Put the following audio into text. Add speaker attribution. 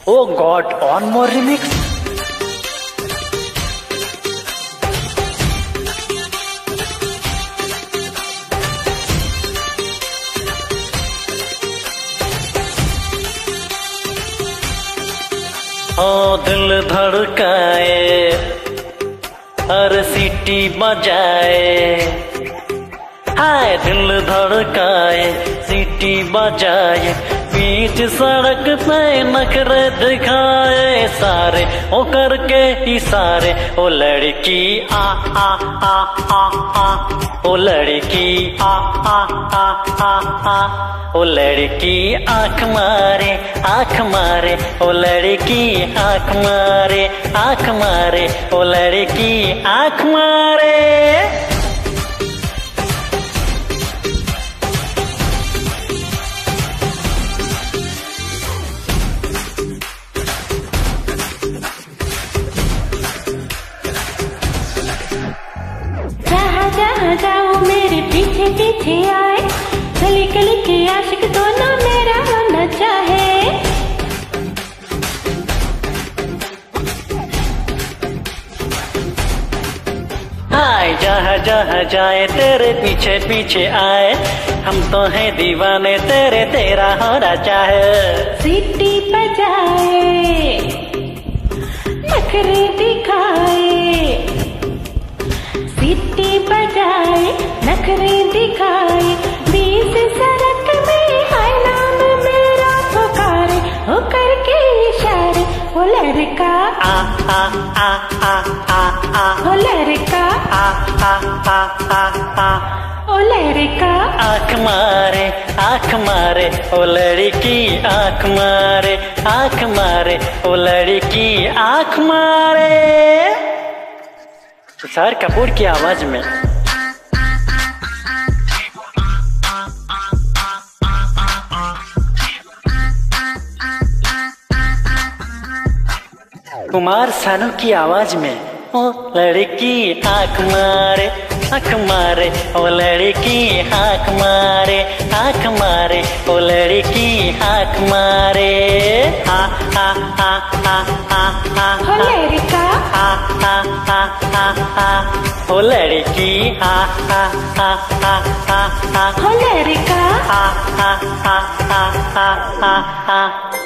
Speaker 1: Oh God, one more remix. ओ दिल धड़काए और सीटी बजाए, हाय दिल धड़काए सीटी बजाए, बीच सड़क पे नखरे दिखाए सारे ओ करके इशारे। ओ लड़की आ आ आ आ आ, ओ लड़की आ आ आ आ आ, ओ लड़की आँख मारे आँख मारे, ओ लड़की आँख मारे आँख मारे, ओ लड़की आँख मारे।
Speaker 2: जहाँ जहाँ जाओ मेरे पीछे पीछे आए, गली गली के आशिक दोनों मेरा होना चाहे।
Speaker 1: हाय जहाँ जहाँ जाए तेरे पीछे पीछे आए, हम तो हैं दीवाने तेरे, तेरा होना चाहे।
Speaker 2: सीटी बजाए नखरे दिखाए, सीटी बजाए नखरे दिखाए, बीच सड़क में हाय नाम मेरा पुकारे, हो करके इशारे। वो लड़का
Speaker 1: आ आ आ आ आ आ,
Speaker 2: वो लड़का
Speaker 1: आ आ आ आ आ,
Speaker 2: वो लड़का
Speaker 1: आँख मारे आँख मारे, ओ लड़की आँख मारे आँख मारे, ओ लड़की आँख मारे। तुषार कपूर की आवाज में। कुमार सानू की आवाज में। ओ लड़की आँख मारे आँख मारे, ओ लड़की आँख मारे आँख मारे, ओ लड़की आँख मारे। आ आ आ आ आ आ,
Speaker 2: वो लड़का
Speaker 1: आ आ आ आ आ, ओ लड़की आ आ आ आ आ आ,
Speaker 2: वो लड़का
Speaker 1: आ आ आ आ आ आ।